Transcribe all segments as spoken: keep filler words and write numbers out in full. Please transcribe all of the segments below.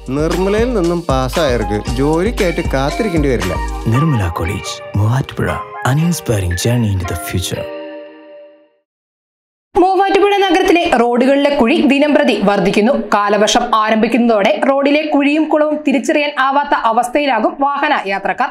നിർമ്മലയിൽ നിന്നും പാസ്സായവർക്ക് ജോലിക്കായിട്ട് കാത്തിരിക്കേണ്ടി വരില്ല. Nirmala college, Muvattupuzha. An inspiring journey into the future. Muvattupuzha നഗരത്തിലെ റോഡുകളിലെ കുഴി ദിനംപ്രതി വർദ്ധിക്കുന്നു. കാലവർഷം ആരംഭിക്കുന്നതോടെ റോഡിലെ കുഴിയും കുളവും തിരിച്ചറിയാൻ ആവാത്ത അവസ്ഥയിലാകും വാഹന യാത്രക്കാർ.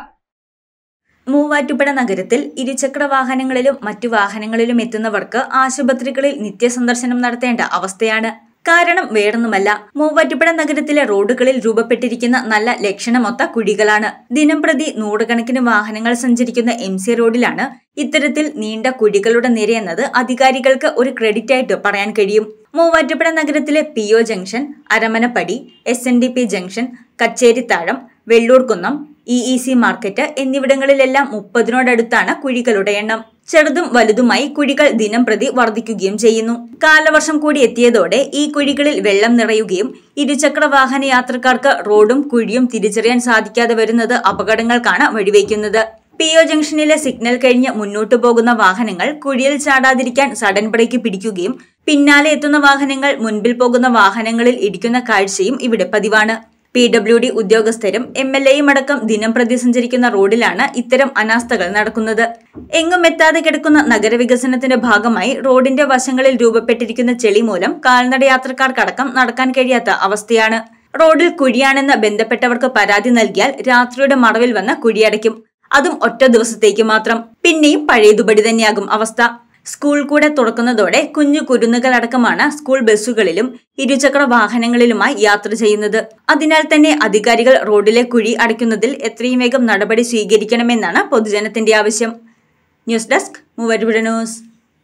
മൂവാറ്റുപുഴ നഗരത്തിൽ ഇരുചക്ര വാഹനങ്ങളിലും മറ്റു വാഹനങ്ങളിലും എത്തുന്നവർക്ക് ആശുപത്രികളിൽ നിത്യസന്ദർശനം നടത്തേണ്ട അവസ്ഥയാണ്. കാരണം വേറൊന്നുമല്ല, മൂവാറ്റുപുഴ നഗരത്തിലെ റോഡുകളിൽ രൂപപ്പെട്ടിരിക്കുന്ന നല്ല ലക്ഷണമൊത്ത കുഴികളാണ്. ദിനംപ്രതി നൂറുകണക്കിന് വാഹനങ്ങൾ സഞ്ചരിക്കുന്ന എം സി റോഡിലാണ് ഇത്തരത്തിൽ നീണ്ട കുഴികളുടെ നിരയെന്നത് അധികാരികൾക്ക് ഒരു ക്രെഡിറ്റ് ആയിട്ട് പറയാൻ കഴിയും. മൂവാറ്റുപുഴ നഗരത്തിലെ P O junction, Aramanappady, S N D P junction, Kacherithazham, Vellurkunnam, E E C market എന്നിവിടങ്ങളിലെല്ലാം മുപ്പതിനോടടുത്താണ് കുഴികളുടെ എണ്ണം. ചെറുതും വലുതുമായി കുഴികൾ ദിനം പ്രതി വർദ്ധിക്കുകയും ചെയ്യുന്നു. കാലവർഷം കൂടി എത്തിയതോടെ ഈ കുഴികളിൽ വെള്ളം നിറയുകയും ഇരുചക്ര വാഹന യാത്രക്കാർക്ക് റോഡും കുഴിയും തിരിച്ചറിയാൻ സാധിക്കാതെ വരുന്നത് അപകടങ്ങൾക്കാണ് വഴിവെക്കുന്നത്. പി ഒ ജംഗ്ഷനിലെ സിഗ്നൽ കഴിഞ്ഞ് മുന്നോട്ടു പോകുന്ന വാഹനങ്ങൾ കുഴിയിൽ ചാടാതിരിക്കാൻ സഡൻ ബ്രേക്ക് പിടിക്കുകയും പിന്നാലെ എത്തുന്ന വാഹനങ്ങൾ മുൻപിൽ പോകുന്ന വാഹനങ്ങളിൽ ഇടിക്കുന്ന കാഴ്ചയും ഇവിടെ പതിവാണ്. പി ഡബ്ല്യു ഡി ഉദ്യോഗസ്ഥരും എം എൽ എയും അടക്കം ദിനം പ്രതി സഞ്ചരിക്കുന്ന റോഡിലാണ് ഇത്തരം അനാസ്ഥകൾ നടക്കുന്നത്. എങ്ങും എത്താതെ കിടക്കുന്ന നഗരവികസനത്തിന്റെ ഭാഗമായി റോഡിന്റെ വശങ്ങളിൽ രൂപപ്പെട്ടിരിക്കുന്ന ചെളി മൂലം കാൽനട യാത്രക്കാർക്കടക്കം നടക്കാൻ കഴിയാത്ത അവസ്ഥയാണ്. റോഡിൽ കുഴിയാണെന്ന് ബന്ധപ്പെട്ടവർക്ക് പരാതി നൽകിയാൽ രാത്രിയുടെ മറവിൽ വന്ന് കുഴിയടയ്ക്കും. അതും ഒറ്റ ദിവസത്തേക്ക് മാത്രം. പിന്നെയും പഴയതുപടി തന്നെയാകും അവസ്ഥ. സ്കൂൾ കൂടെ തുറക്കുന്നതോടെ കുഞ്ഞു കുരുന്നുകളടക്കമാണ് സ്കൂൾ ബസ്സുകളിലും ഇരുചക്ര വാഹനങ്ങളിലുമായി യാത്ര ചെയ്യുന്നത്. അതിനാൽ തന്നെ അധികാരികൾ റോഡിലെ കുഴി അടയ്ക്കുന്നതിൽ എത്രയും വേഗം നടപടി സ്വീകരിക്കണമെന്നാണ് പൊതുജനത്തിന്റെ ആവശ്യം. News desk, Muvattupuzha news.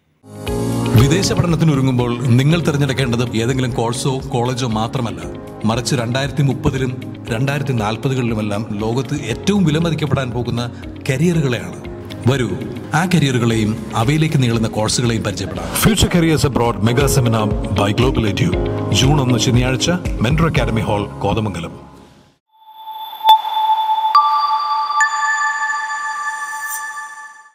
വിദേശ പഠനത്തിനൊരുങ്ങുമ്പോൾ നിങ്ങൾ തിരഞ്ഞെടുക്കേണ്ടത് ഏതെങ്കിലും കോഴ്സോ കോളേജോ മാത്രമല്ല, മറിച്ച് രണ്ടായിരത്തി മുപ്പതിലും രണ്ടായിരത്തി നാൽപ്പതുകളിലുമെല്ലാം ലോകത്ത് ഏറ്റവും വിലമതിക്കപ്പെടാൻ പോകുന്ന കരിയറുകളെയാണ്. വരൂ, ആ കരിയറുകളെയും അവയിലേക്ക് നീളുന്ന കോഴ്സുകളെയും പരിചയപ്പെടാം. Future careers abroad mega seminar by global edu, June ഒന്ന് ശനിയാഴ്ച, മെൻറ്റർ അക്കാദമി ഹാൾ, കോതമംഗലം.